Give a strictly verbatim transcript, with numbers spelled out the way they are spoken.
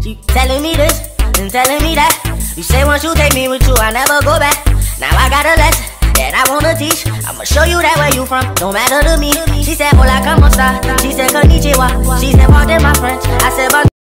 She telling me this and telling me that. You say once you take me with you, I never go back. Now I got a lesson that I wanna teach. I'ma show you that where you from don't matter to me. She said, hola, como esta? She said, konnichiwa. She said, pardon my French. I said, but